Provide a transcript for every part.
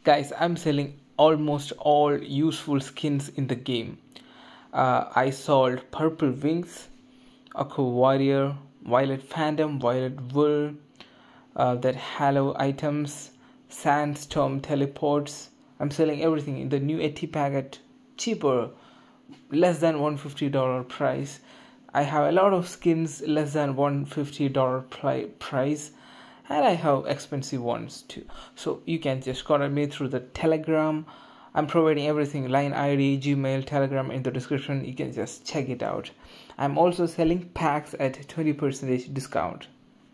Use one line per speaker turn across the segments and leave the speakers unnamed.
Guys, I'm selling almost all useful skins in the game. I sold Purple Wings, Aqua Warrior, Violet Phantom, Violet Wool, that Halo items, Sandstorm teleports. I'm selling everything in the new 80 packet, cheaper, less than $150 price. I have a lot of skins less than $150 price, and I have expensive ones too. So you can just contact me through the Telegram. I'm providing everything, line ID, Gmail, Telegram in the description. You can just check it out. I'm also selling packs at 20% discount.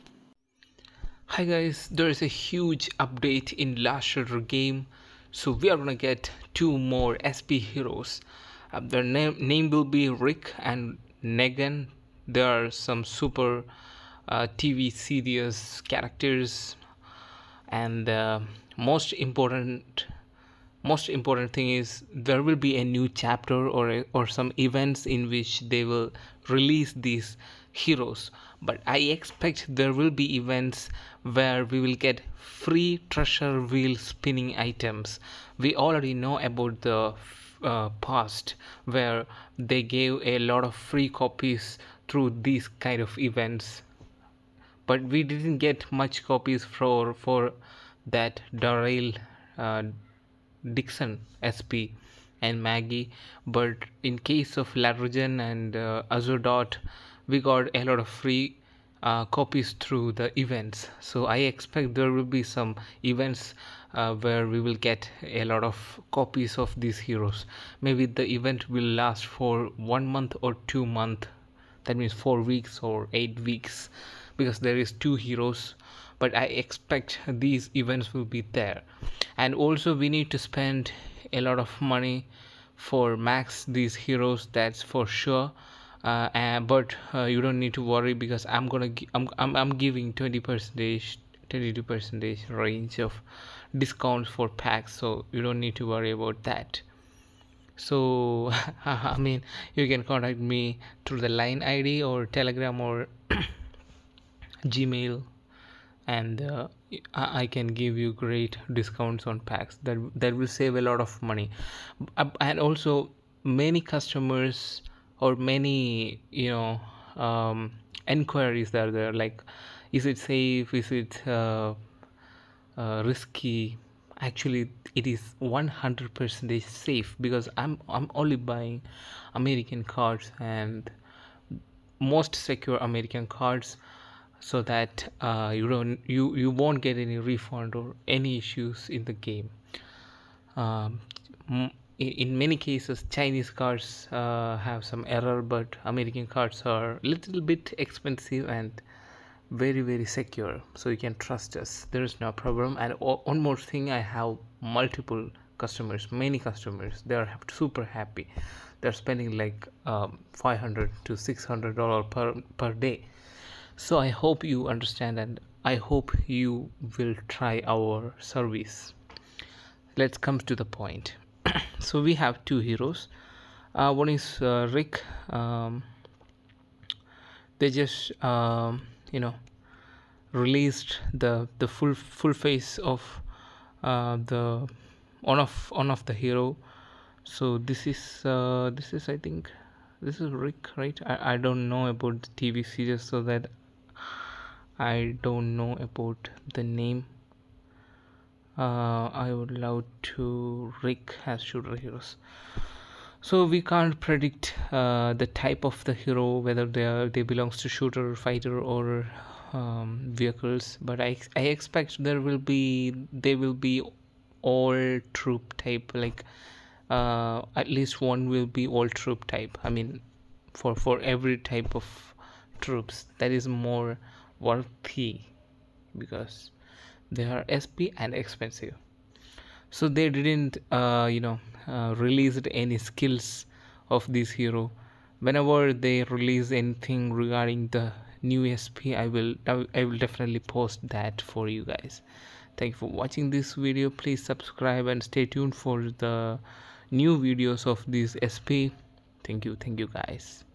Hi guys, there is a huge update in Last Shredder game. So we are gonna get 2 more SP heroes. Their name will be Rick and Negan. There are some super TV series characters, and most important thing is there will be a new chapter or some events in which they will release these heroes. But I expect there will be events where we will get free treasure wheel spinning items. We already know about the past where they gave a lot of free copies through these kind of events, but we didn't get much copies for that Daryl, Dixon SP and Maggie. But in case of Ladrogen and Azurdot, we got a lot of free copies through the events. So I expect there will be some events where we will get a lot of copies of these heroes. Maybe the event will last for 1 month or 2 months. That means 4 weeks or 8 weeks, because there is 2 heroes. But I expect these events will be there. And also we need to spend a lot of money for max these heroes, that's for sure. But you don't need to worry, because I'm giving 20%, 22% range of discounts for packs, so you don't need to worry about that. So I mean, you can contact me through the line ID or Telegram or Gmail, and I can give you great discounts on packs that will save a lot of money. And also many customers or many inquiries that are there, like, is it safe, is it risky? Actually it is 100% safe, because I'm only buying American cards, and most secure American cards, so that you won't get any refund or any issues in the game. In many cases Chinese cards have some error, but American cards are a little bit expensive and very secure, so you can trust us. There is no problem. And one more thing, I have multiple customers, many customers. They are super happy. They're spending like $500 to $600 per day. So I hope you understand, and I hope you will try our service. Let's come to the point. So we have 2 heroes. One is Rick. They just released the full face of the one of the hero. So this is I think this is Rick, right? I don't know about the TV series, so that I don't know about the name. I would love to Rick as shooter heroes. So we can't predict the type of the hero, whether they belongs to shooter, fighter, or vehicles. But I expect they will be all troop type, like at least one will be all troop type. I mean, for every type of troops, that is more worthy, because they are SP and expensive. So they didn't released any skills of this hero. Whenever they release anything regarding the new SP, I will definitely post that for you guys. Thank you for watching this video. Please subscribe and stay tuned for the new videos of this SP. Thank you guys.